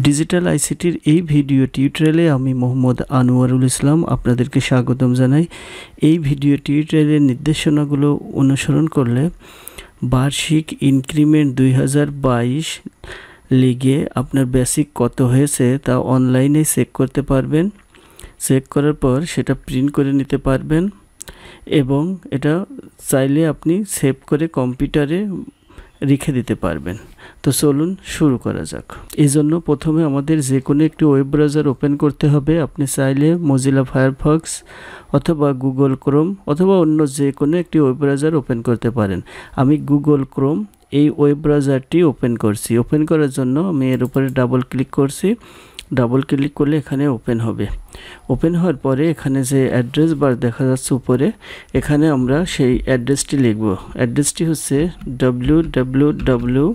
Digital আইসিটির এই video টিউটোরিয়ালে আমি মোহাম্মদ আনোয়ারুল ইসলাম আপনাদেরকে স্বাগতম জানাই। এই ভিডিও টিউটোরিয়ালের নির্দেশনাগুলো অনুসরণ করলে বার্ষিক ইনক্রিমেন্ট 2022 লিগে আপনার বেসিক কত হয়েছে তা অনলাইনে চেক করতে পারবেন। চেক করার পর সেটা প্রিন্ট করে নিতে পারবেন এবং এটা চাইলে আপনি সেভ করে কম্পিউটারে রেখে দিতে পারবেন। তো চলুন শুরু করা যাক। এই জন্য প্রথমে আমাদের যে কোনো একটি ওয়েব ব্রাউজার ওপেন করতে হবে। আপনি চাইলে মজিলা ফায়ারফক্স অথবা গুগল ক্রোম অথবা অন্য যে কোনো একটি ওয়েব ব্রাউজার ওপেন করতে পারেন। আমি গুগল ক্রোম এই ওয়েব ব্রাউজারটি ওপেন করছি। ওপেন করার জন্য আমি এর উপরে ডাবল ক্লিক করছি। ডাবল ক্লিক করলে এখানে ওপেন হবে। ওপেন হওয়ার পরে এখানে যে অ্যাড্রেস বার দেখা যাচ্ছে উপরে, এখানে আমরা সেই অ্যাড্রেসটি লিখব। অ্যাড্রেসটি হচ্ছে www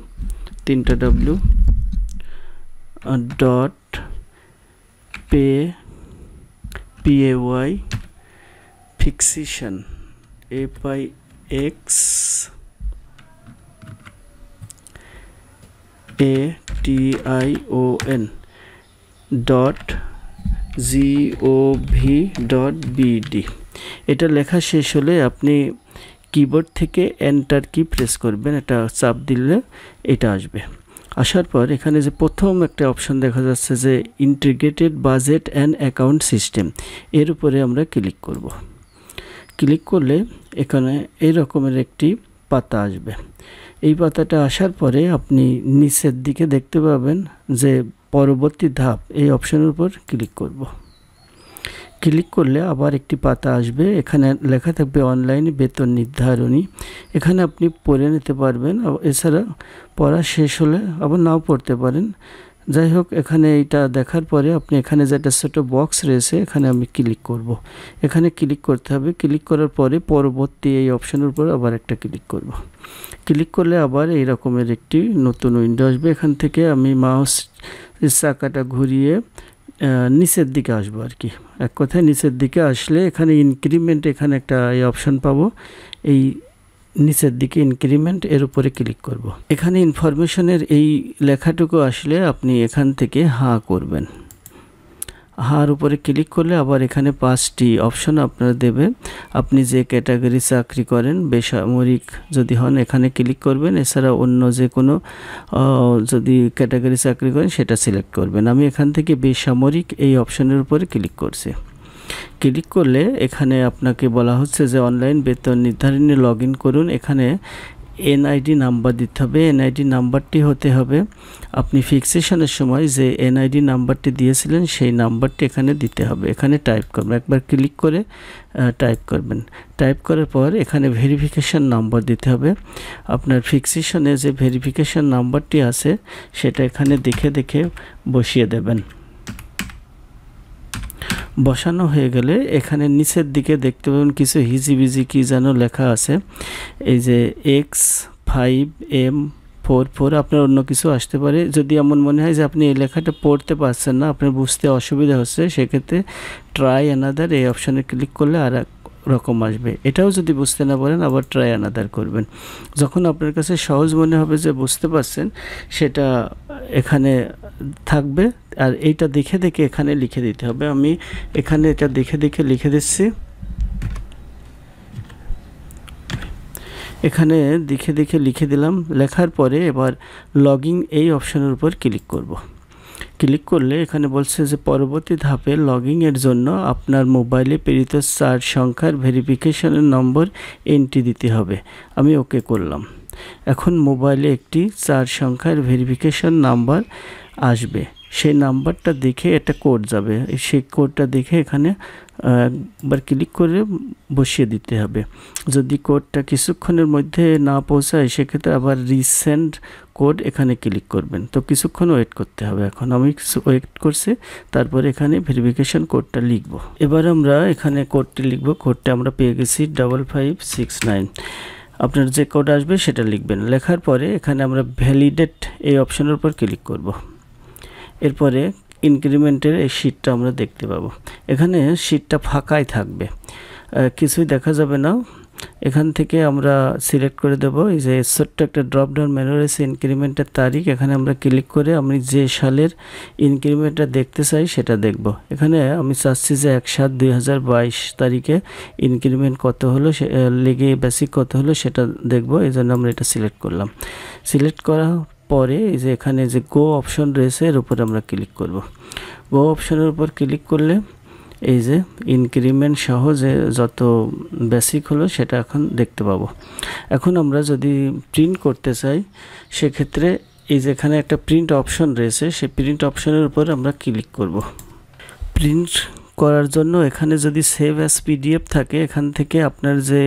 dot pay fixation FIXATION .gov.bd। এটা লেখা শেষ হলে আপনি কিবোর্ড থেকে এন্টার কি প্রেস করবেন। এটা চাপ দিলে এটা আসবে। আসার পর এখানে যে প্রথম একটা অপশন দেখা যাচ্ছে যে integrated budget and account system, এর উপরে আমরা ক্লিক করব। ক্লিক করলে এখানে এই রকমের একটি পাতা আসবে। এই পাতাটা আসার পরে আপনি নিচের দিকে দেখতে পাবেন যে পরবর্তী ধাপ, এই অপশনের উপর ক্লিক করব। ক্লিক করলে আবার একটি পাতা আসবে। এখানে লেখা থাকবে অনলাইন বেতন নির্ধারণী। এখানে আপনি পড়ে নিতে পারবেন, এছাড়া পড়া শেষ হলে আবার নাও পড়তে পারেন। যাই হোক, এখানে এইটা দেখার পরে আপনি এখানে যেটা ছোট বক্স রয়েছে এখানে আমি ক্লিক করব। এখানে ক্লিক করতে হবে। ক্লিক করার পরে পরবর্তী এই অপশনের উপর আবার একটা ক্লিক করব। ক্লিক করলে আবার এই রকমের একটি নতুন উইন্ডো আসবে। এখান থেকে আমি মাউস চাকাটা ঘুরিয়ে নিচের দিকে আসবো আর কি। এক কথায় নিচের দিকে আসলে এখানে ইনক্রিমেন্ট, এখানে একটা এই অপশন পাবো। এই নিচের দিকে ইনক্রিমেন্ট, এর উপরে ক্লিক করব। এখানে ইনফরমেশনের এই লেখাটুকু আসলে আপনি এখান থেকে হাঁ করবেন। হার উপরে ক্লিক করলে আবার এখানে 5টি অপশন আপনারা দেবে। আপনি যে ক্যাটাগরি চাকরি করেন, বেসামরিক যদি হন এখানে ক্লিক করবেন। এছাড়া অন্য যে কোনো যদি ক্যাটাগরি চাকরি করেন সেটা সিলেক্ট করবেন। আমি এখান থেকে বেসামরিক এই অপশনের উপরে ক্লিক করছি। ক্লিক করলে এখানে আপনাকে বলা হচ্ছে যে অনলাইন বেতন নির্ধারণে লগ ইন করুন। এখানে এনআইডি নাম্বার দিতে হবে। এনআইডি নাম্বারটি হতে হবে আপনি ফিক্সেশনের সময় যে এনআইডি নাম্বারটি দিয়েছিলেন সেই নাম্বারটি এখানে দিতে হবে। এখানে টাইপ করবেন, একবার ক্লিক করে টাইপ করবেন। টাইপ করার পর এখানে ভেরিফিকেশন নাম্বার দিতে হবে। আপনার ফিক্সেশনে যে ভেরিফিকেশন নাম্বারটি আছে সেটা এখানে দেখে দেখে বসিয়ে দেবেন। বসানো হয়ে গেলে এখানে নিচের দিকে দেখতে পাবেন কিছু হিজিবিজি কি যেন লেখা আছে। এই যে X5M44, আপনার অন্য কিছু আসতে পারে। যদি এমন মনে হয় যে আপনি এই লেখাটা পড়তে পারছেন না, আপনার বুঝতে অসুবিধা হচ্ছে, সেক্ষেত্রে ট্রাই অ্যানাদার এই অপশানে ক্লিক করলে আর রকম আসবে। এটাও যদি বুঝতে না পারেন আবার ট্রাই অ্যানাদার করবেন। যখন আপনার কাছে সহজ মনে হবে যে বুঝতে পারছেন, সেটা এখানে থাকবে। আর এইটা দেখে দেখে এখানে লিখে দিতে হবে। আমি এখানে এটা দেখে দেখে লিখে দিচ্ছি। এখানে দেখে দেখে লিখে দিলাম। লেখার পরে এবার লগইন এই অপশনের উপর ক্লিক করব। ক্লিক করলে এখানে বলছে যে পরবর্তী ধাপে লগইনের জন্য আপনার মোবাইলে প্রেরিত 4 সংখ্যার ভেরিফিকেশনের নম্বর এন্ট্রি দিতে হবে। আমি ওকে করলাম। এখন মোবাইলে একটি 4 সংখ্যার ভেরিফিকেশন নাম্বার আসবে। সেই নাম্বারটা দেখে একটা কোড যাবে। সেই কোডটা দেখে এখানে একবার ক্লিক করে বসিয়ে দিতে হবে। যদি কোডটা কিছুক্ষণের মধ্যে না পৌঁছায় সেক্ষেত্রে আবার রিসেন্ড কোড এখানে ক্লিক করবেন। তো কিছুক্ষণ ওয়েট করতে হবে। এখন আমি ওয়েট করছি, তারপর এখানে ভেরিফিকেশন কোডটা লিখব। এবার আমরা এখানে কোডটি লিখব। কোডটা আমরা পেয়ে গেছি 5569। আপনার যে কোড আসবে সেটা লিখবেন। লেখার পরে এখানে আমরা ভ্যালিডেট এই অপশনের উপর ক্লিক করব। এরপরে ইনক্রিমেন্টের এই শীটটা আমরা দেখতে পাবো। এখানে শীটটা ফাঁকাই থাকবে, কিছুই দেখা যাবে না। এখান থেকে আমরা সিলেক্ট করে দেব এই যে ছোট্ট একটা ড্রপ ডাউন মেনু রয়েছে ইনক্রিমেন্টের তারিখ, এখানে আমরা ক্লিক করে আমি যে সালের ইনক্রিমেন্টটা দেখতে চাই সেটা দেখব। এখানে আমি চাচ্ছি যে 1/7/2022 তারিখে ইনক্রিমেন্ট কত হলো, লেগে বেসিক কত হলো সেটা দেখব, এই জন্য আমরা এটা সিলেক্ট করলাম। সিলেক্ট করা পরে এই যে এখানে যে গো অপশন রয়েছে এর উপর আমরা ক্লিক করব। গো অপশনের উপর ক্লিক করলে এই যে ইনক্রিমেন্ট সহ যে যত বেসিক হলো সেটা এখন দেখতে পাবো। এখন আমরা যদি প্রিন্ট করতে চাই সেক্ষেত্রে এই যে এখানে একটা প্রিন্ট অপশন রয়েছে, সেই প্রিন্ট অপশনের উপর আমরা ক্লিক করব। প্রিন্ট করার জন্য এখানে যদি সেভ অ্যাজ পিডিএফ থাকে, এখান থেকে আপনার যে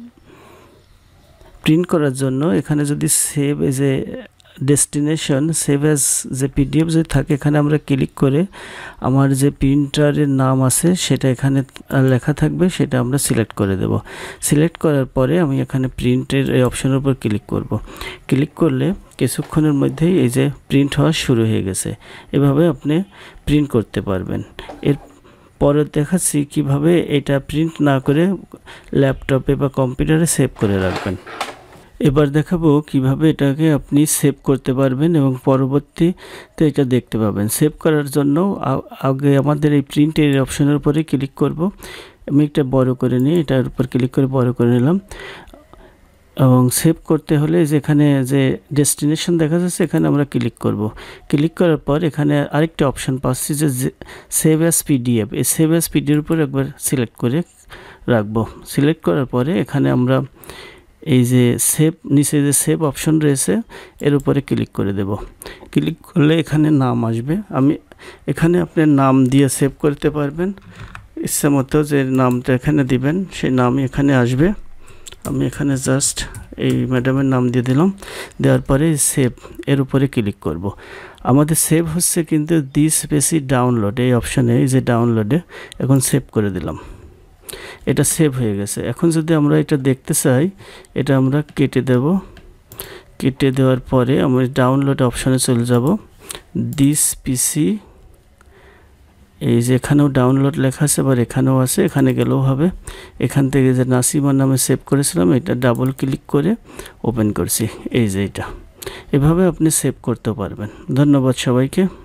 প্রিন্ট করার জন্য এখানে যদি save as a destination save as যে পিডিএফ যদি থাকে, এখানে আমরা ক্লিক করে আমার যে প্রিন্টারের নাম আছে সেটা এখানে লেখা থাকবে, সেটা আমরা সিলেক্ট করে দেব। সিলেক্ট করার পরে আমি এখানে প্রিন্টের এই অপশনের উপর ক্লিক করব। ক্লিক করলে কিছুক্ষণের মধ্যেই এই যে প্রিন্ট হওয়া শুরু হয়ে গেছে। এভাবে আপনি প্রিন্ট করতে পারবেন। এর পরে দেখাচ্ছি কিভাবে এটা প্রিন্ট না করে ল্যাপটপে বা কম্পিউটারে সেভ করে রাখবেন। এবার দেখাবো কিভাবে এটাকে আপনি সেভ করতে পারবেন এবং পরবর্তীতে এটা দেখতে পাবেন। সেভ করার জন্য আগে আমাদের এই প্রিন্টের অপশনের উপরে ক্লিক করব। আমি এটা বড় করে নিই, এটার উপর ক্লিক করে বড় করে নিলাম। এবং সেভ করতে হলে যেখানে যে ডেস্টিনেশন দেখা যাচ্ছে এখানে আমরা ক্লিক করব। ক্লিক করার পর এখানে আরেকটা অপশন পাচ্ছি যে সেভ অ্যাজ পিডিএফ, এই সেভ অ্যাজ পিডিএফ উপর একবার সিলেক্ট করে রাখবো। সিলেক্ট করার পরে এখানে আমরা এই যে সেভ নিচে যে সেভ অপশন রয়েছে এর উপরে ক্লিক করে দেব। ক্লিক করলে এখানে নাম আসবে। আমি এখানে আপনার নাম দিয়ে সেভ করতে পারবেন, ইচ্ছা মতো যে নামটা এখানে দিবেন সেই নামই এখানে আসবে। আমি এখানে জাস্ট এই ম্যাডামের নাম দিয়ে দিলাম। দেওয়ার পরে সেভ এর উপরে ক্লিক করব। আমাদের সেভ হচ্ছে কিন্তু দিস পেসি ডাউনলোড, এই অপশানে এই যে ডাউনলোডে এখন সেভ করে দিলাম। এটা সেভ হয়ে গেছে। এখন যদি আমরা এটা দেখতে চাই এটা আমরা কেটে দেব। কেটে দেওয়ার পরে আমরা ডাউনলোড অপশানে চলে যাব। দিস পিসি, এই যে এখানেও ডাউনলোড লেখা আছে, আবার এখানেও আছে, এখানে গেলেও হবে। এখান থেকে যে নাসিমার নামে সেভ করেছিলাম এটা ডাবল ক্লিক করে ওপেন করছি, এই যে এটা। এভাবে আপনি সেভ করতে পারবেন। ধন্যবাদ সবাইকে।